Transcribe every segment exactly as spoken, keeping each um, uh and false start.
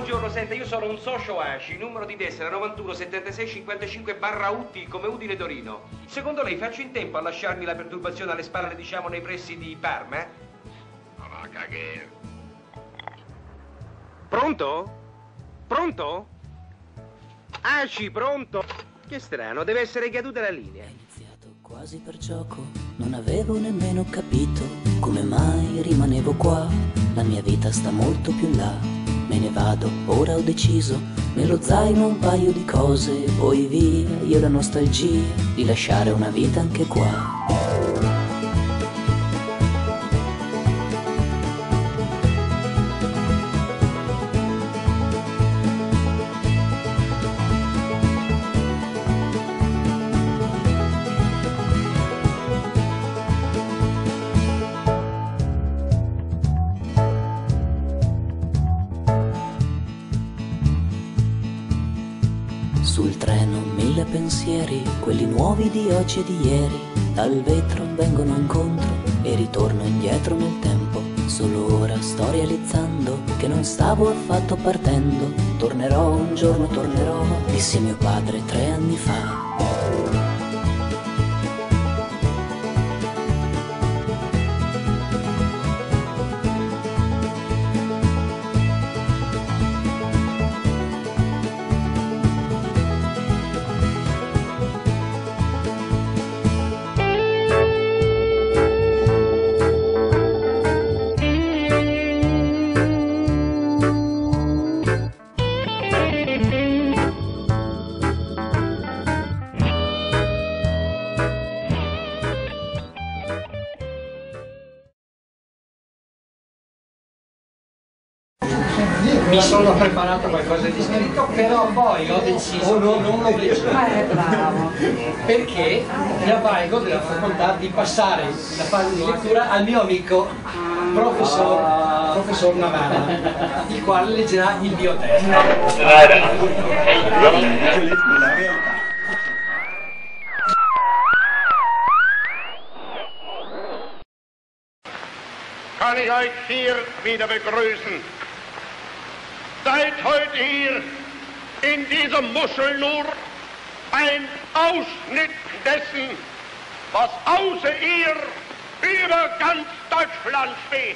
buongiorno, senta, io sono un socio A C I, numero di tessera novantuno settantasei cinquantacinque barra U T come Udine Torino. Secondo lei faccio in tempo a lasciarmi la perturbazione alle spalle, diciamo, nei pressi di Parma? Eh? Ma va a cagare. Pronto? Pronto? A C I, pronto? Che strano, deve essere caduta la linea. È iniziato quasi per gioco, non avevo nemmeno capito come mai rimanevo qua. La mia vita sta molto più là, me ne vado, ora ho deciso, nello zaino un paio di cose, poi via, io la nostalgia di lasciare una vita anche qua. Sul treno mille pensieri, quelli nuovi di oggi e di ieri, dal vetro vengono incontro e ritorno indietro nel tempo. Solo ora sto realizzando che non stavo affatto partendo. Tornerò un giorno, tornerò, disse mio padre tre anni fa. Mi sono preparato qualcosa di scritto, però poi ho deciso che non lo leggerò. Bravo. Perché mi avvalgo della facoltà di passare la fase di lettura al mio amico professor, professor Navara, il quale leggerà il mio testo. Kann ich euch hier wieder begrüßen. Seid heute hier in dieser Muschel nur ein Ausschnitt dessen, was außer ihr über ganz Deutschland steht.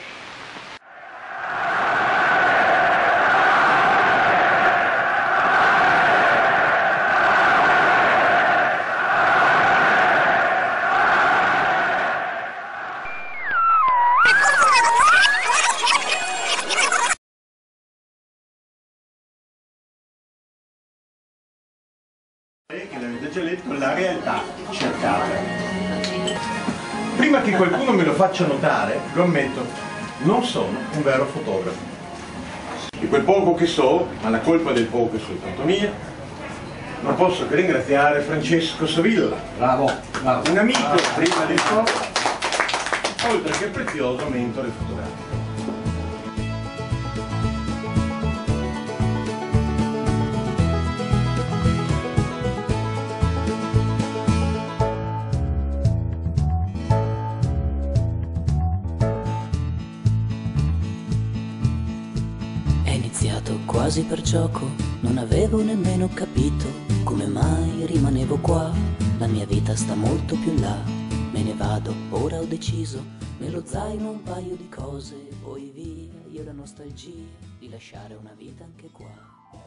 Che l'avete già letto, la realtà cercata. Prima che qualcuno me lo faccia notare, lo ammetto, non sono un vero fotografo. Di quel poco che so, ma la colpa del poco è soltanto mia, non posso che ringraziare Francesco Savilla, Bravo, bravo. un amico prima del tutto, oltre che prezioso mentore fotografico. Quasi per gioco, non avevo nemmeno capito come mai rimanevo qua. La mia vita sta molto più là, me ne vado, ora ho deciso, nello zaino un paio di cose, poi via, io la nostalgia di lasciare una vita anche qua.